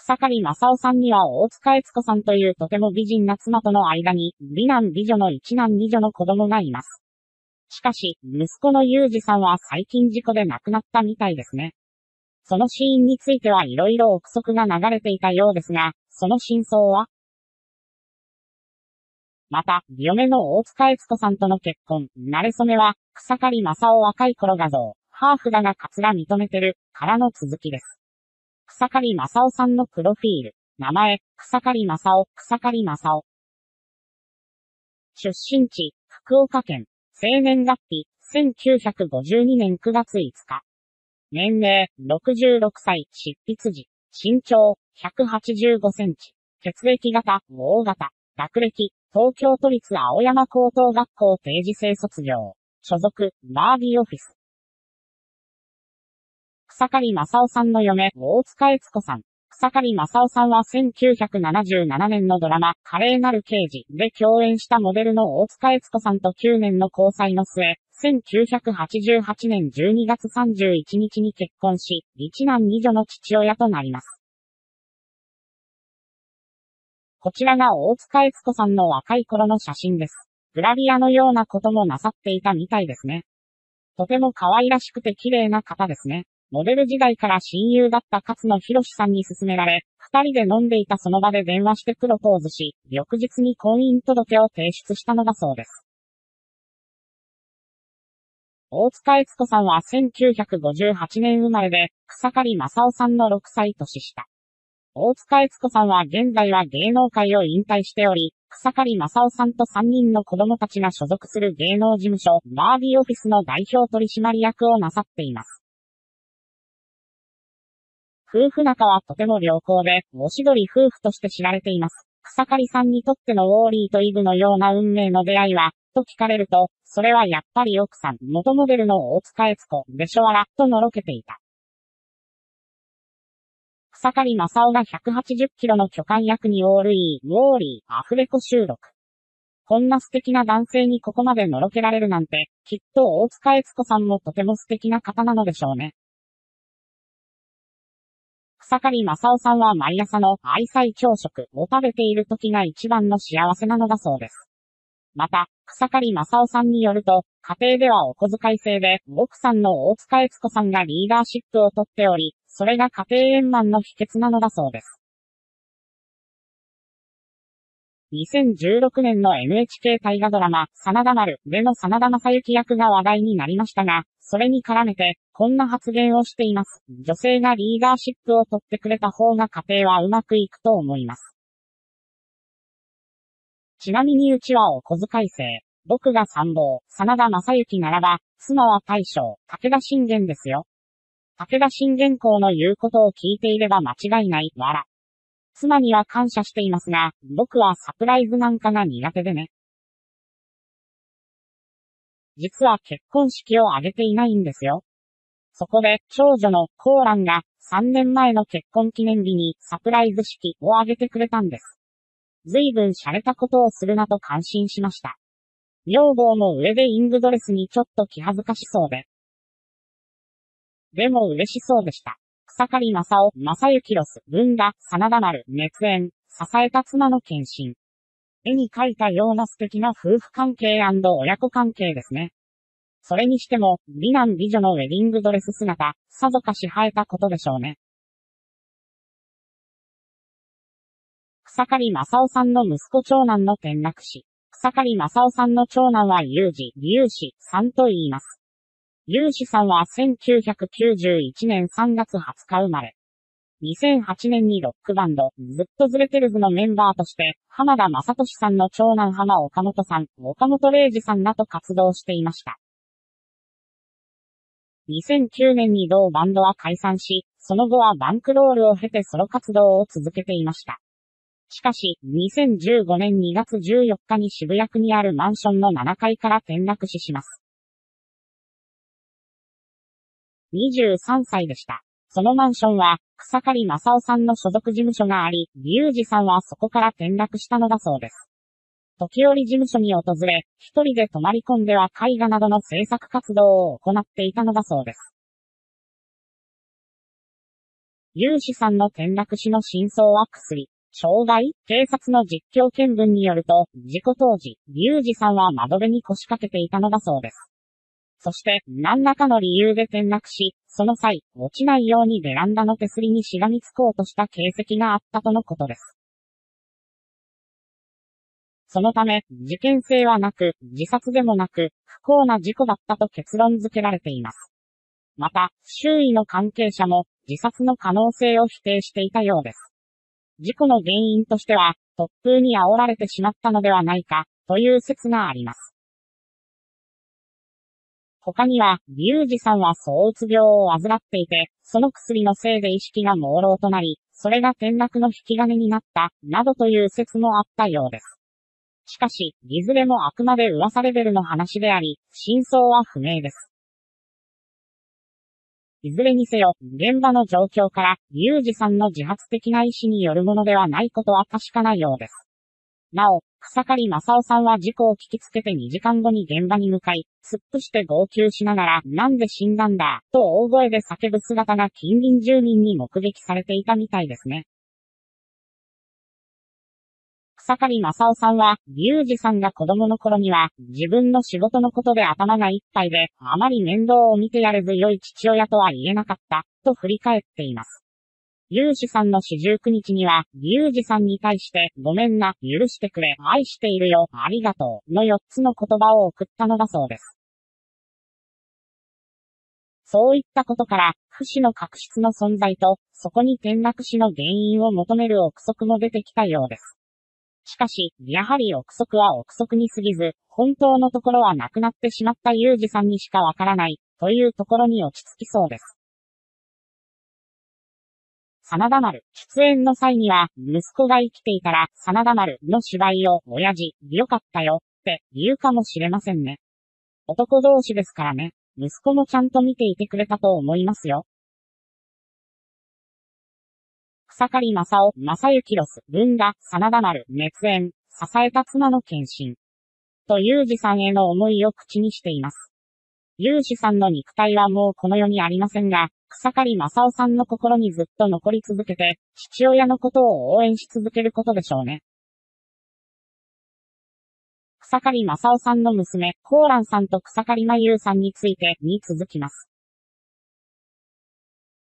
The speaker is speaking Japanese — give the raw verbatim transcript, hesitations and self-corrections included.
草刈正雄さんには大塚悦子さんというとても美人な妻との間に、美男美女の一男二女の子供がいます。しかし、息子の裕二さんは最近事故で亡くなったみたいですね。その死因についてはいろいろ憶測が流れていたようですが、その真相は？また、嫁の大塚悦子さんとの結婚、馴れ初めは、草刈正雄若い頃画像、ハーフだがカツラ認めてる、からの続きです。草刈正雄さんのプロフィール。名前、草刈正雄、草刈正雄。出身地、福岡県。生年月日、せんきゅうひゃくごじゅうにねんくがついつか。年齢、ろくじゅうろくさい、執筆時。身長、ひゃくはちじゅうごセンチ。血液型、O型。学歴、東京都立青山高等学校定時制卒業。所属、バービーオフィス。草刈正雄さんの嫁、大塚悦子さん。草刈正雄さんはせんきゅうひゃくななじゅうななねんのドラマ、華麗なる刑事で共演したモデルの大塚悦子さんときゅうねんの交際の末、せんきゅうひゃくはちじゅうはちねんじゅうにがつさんじゅういちにちに結婚し、一男二女の父親となります。こちらが大塚悦子さんの若い頃の写真です。グラビアのようなこともなさっていたみたいですね。とても可愛らしくて綺麗な方ですね。モデル時代から親友だった勝野博さんに勧められ、二人で飲んでいたその場で電話してプロポーズし、翌日に婚姻届を提出したのだそうです。大塚悦子さんはせんきゅうひゃくごじゅうはちねん生まれで、草刈正雄さんのろくさい年下。大塚悦子さんは現在は芸能界を引退しており、草刈正雄さんとさんにんの子供たちが所属する芸能事務所、バービーオフィスの代表取締役をなさっています。夫婦仲はとても良好で、おしどり夫婦として知られています。草刈さんにとってのウォーリーとイブのような運命の出会いは、と聞かれると、それはやっぱり奥さん、元モデルの大塚悦子、でしょわら、とのろけていた。草刈正雄がひゃくはちじゅっキロの巨漢役にオールイー、ウォーリー、アフレコ収録。こんな素敵な男性にここまでのろけられるなんて、きっと大塚悦子さんもとても素敵な方なのでしょうね。草刈正雄さんは毎朝の愛妻朝食を食べている時が一番の幸せなのだそうです。また、草刈正雄さんによると、家庭ではお小遣い制で、奥さんの大塚悦子さんがリーダーシップをとっており、それが家庭円満の秘訣なのだそうです。にせんじゅうろくねんの エヌエイチケー 大河ドラマ、真田丸での真田昌幸役が話題になりましたが、それに絡めて、こんな発言をしています。女性がリーダーシップを取ってくれた方が家庭はうまくいくと思います。ちなみにうちはお小遣い制。僕が参謀、真田昌幸ならば、妻は大将、武田信玄ですよ。武田信玄公の言うことを聞いていれば間違いない、わら。妻には感謝していますが、僕はサプライズなんかが苦手でね。実は結婚式を挙げていないんですよ。そこで、長女のコーランが、さんねんまえの結婚記念日にサプライズ式を挙げてくれたんです。ずいぶん洒落たことをするなと感心しました。女房もウェディングドレスにちょっと気恥ずかしそうで。でも嬉しそうでした。草刈正雄、正幸ロス、文雅、真田丸、熱演、支えた妻の献身。絵に描いたような素敵な夫婦関係&親子関係ですね。それにしても、美男美女のウェディングドレス姿、さぞかし映えたことでしょうね。草刈正雄さんの息子長男の転落死。草刈正雄さんの長男は裕二、龍志さんと言います。龍志さんはせんきゅうひゃくきゅうじゅういちねんさんがつはつか生まれ。にせんはちねんにロックバンド、ずっとずれてるずのメンバーとして、浜田雅俊さんの長男浜岡本さん、岡本零士さんらと活動していました。にせんきゅうねんに同バンドは解散し、その後はバンクロールを経てソロ活動を続けていました。しかし、にせんじゅうごねんにがつじゅうよっかに渋谷区にあるマンションのななかいから転落死します。にじゅうさんさいでした。そのマンションは、草刈正雄さんの所属事務所があり、龍二さんはそこから転落したのだそうです。時折事務所に訪れ、一人で泊まり込んでは絵画などの制作活動を行っていたのだそうです。 有志さんの転落死の真相は薬。傷害？警察の実況見分によると、事故当時、有志さんは窓辺に腰掛けていたのだそうです。そして、何らかの理由で転落し、その際、落ちないようにベランダの手すりにしがみつこうとした形跡があったとのことです。そのため、事件性はなく、自殺でもなく、不幸な事故だったと結論付けられています。また、周囲の関係者も、自殺の可能性を否定していたようです。事故の原因としては、突風に煽られてしまったのではないか、という説があります。他には、有志さんは躁うつ病を患っていて、その薬のせいで意識が朦朧となり、それが転落の引き金になった、などという説もあったようです。しかし、いずれもあくまで噂レベルの話であり、真相は不明です。いずれにせよ、現場の状況から、有志さんの自発的な意思によるものではないことは確かなようです。なお、草刈正雄さんは事故を聞きつけてにじかんごに現場に向かい、突っ伏して号泣しながら、なんで死んだんだ、と大声で叫ぶ姿が近隣住民に目撃されていたみたいですね。草刈正雄さんは、有志さんが子供の頃には、自分の仕事のことで頭がいっぱいで、あまり面倒を見てやれず良い父親とは言えなかった、と振り返っています。有志さんの四十九日には、有志さんに対して、ごめんな、許してくれ、愛しているよ、ありがとう、のよっつの言葉を送ったのだそうです。そういったことから、不死の確執の存在と、そこに転落死の原因を求める憶測も出てきたようです。しかし、やはり憶測は憶測に過ぎず、本当のところは亡くなってしまった有志さんにしかわからない、というところに落ち着きそうです。真田丸、出演の際には、息子が生きていたら、真田丸の芝居を、親父、よかったよ、って言うかもしれませんね。男同士ですからね。息子もちゃんと見ていてくれたと思いますよ。草刈正雄、正幸ロス、文が、真田丸、熱演、支えた妻の献身。と有志さんへの思いを口にしています。有志さんの肉体はもうこの世にありませんが、草刈正雄さんの心にずっと残り続けて、父親のことを応援し続けることでしょうね。草刈正雄さんの娘、コーランさんと草刈真優さんについてに続きます。